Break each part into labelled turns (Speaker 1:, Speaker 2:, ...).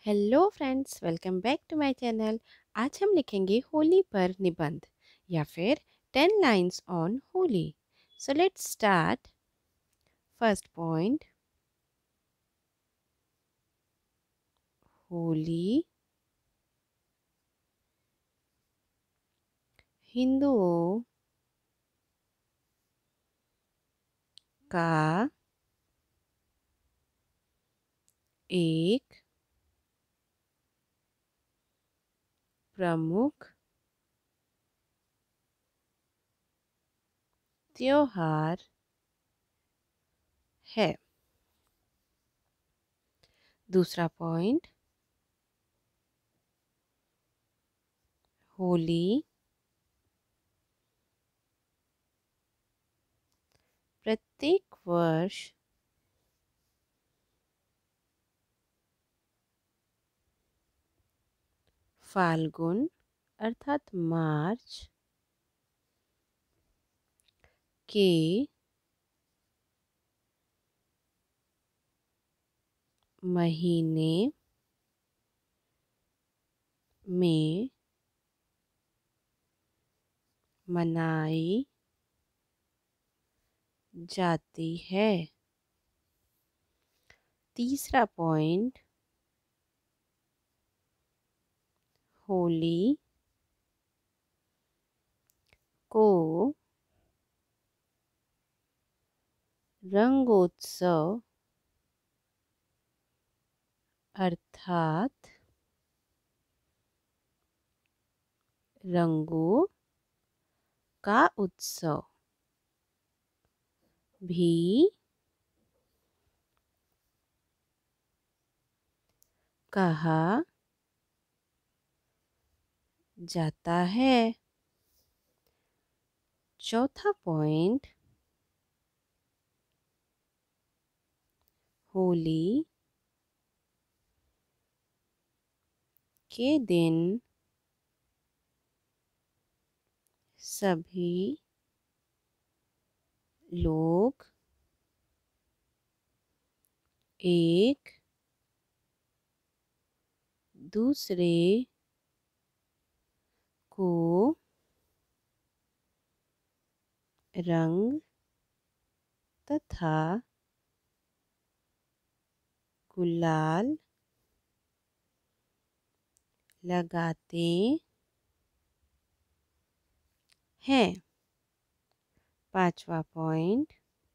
Speaker 1: Hello friends, welcome back to my channel. आज हम लिखेंगे होली पर निबंध या फिर 10 lines on Holi. So let's start. First point, Holi हिंदुओं का एक प्रमुख त्योहार है। दूसरा पॉइंट, होली प्रत्येक वर्ष फाल्गुन अर्थात मार्च के महीने में मनाई जाती है। तीसरा पॉइंट, होली को रंगोत्सव अर्थात रंगों का उत्सव भी कहा जाता है। चौथा पॉइंट, होली के दिन सभी लोग एक दूसरे को रंग तथा गुलाल लगाते हैं। पांचवा पॉइंट,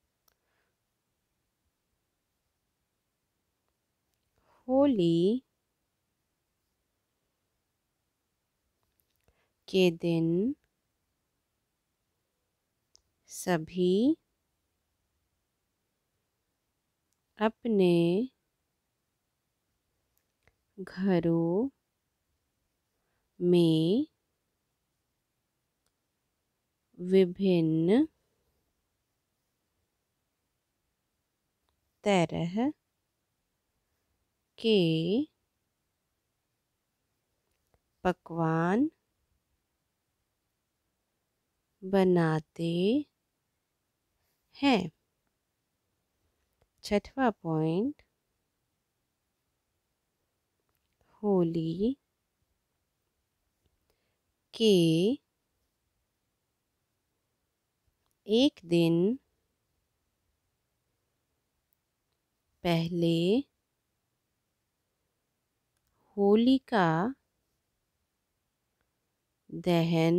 Speaker 1: होली के दिन सभी अपने घरों में विभिन्न तरह के पकवान बनाते हैं। छठवां पॉइंट, होली के एक दिन पहले होलिका दहन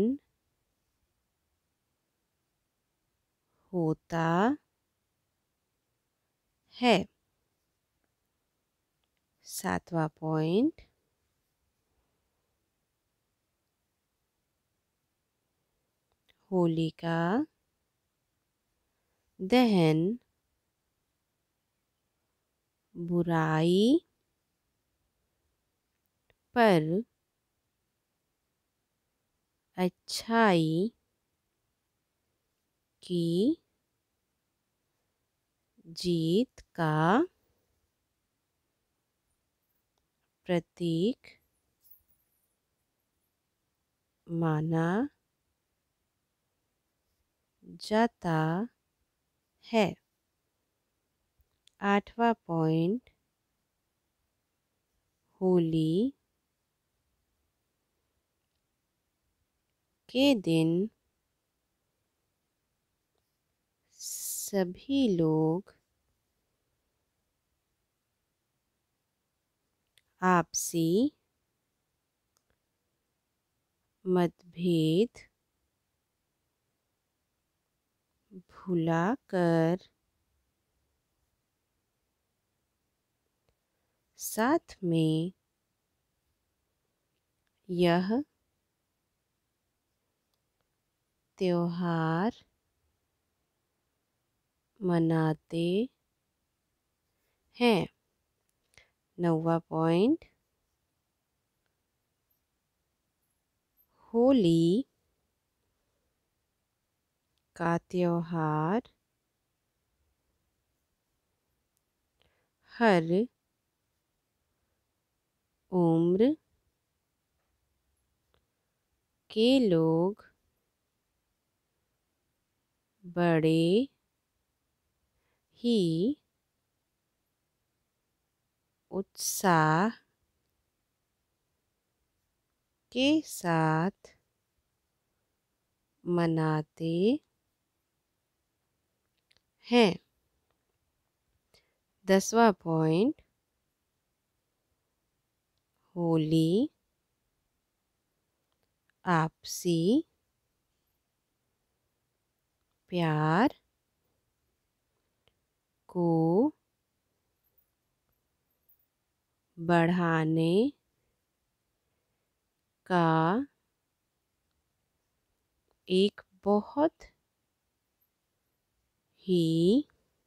Speaker 1: होता है। सातवां पॉइंट, होलिका दहन बुराई पर अच्छाई की जीत का प्रतीक माना जाता है। आठवां पॉइंट, होली के दिन सभी लोग आपसी मतभेद भुलाकर साथ में यह त्योहार मनाते हैं। 9वां पॉइंट, होली का त्योहार हर उम्र के लोग बड़े ही उत्साह के साथ मनाते हैं। 10वां पॉइंट, होली आपसी प्यार को बढ़ाने का एक बहुत ही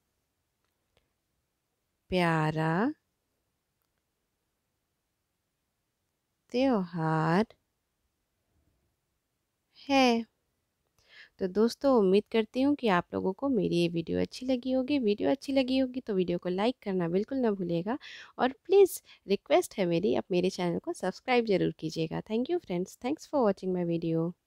Speaker 1: प्यारा त्योहार है। तो दोस्तों, उम्मीद करती हूँ कि आप लोगों को मेरी ये वीडियो अच्छी लगी होगी। वीडियो अच्छी लगी होगी तो वीडियो को लाइक करना बिल्कुल ना भूलिएगा, और प्लीज़ रिक्वेस्ट है मेरी, आप मेरे चैनल को सब्सक्राइब ज़रूर कीजिएगा। Thank you friends, thanks for watching my video.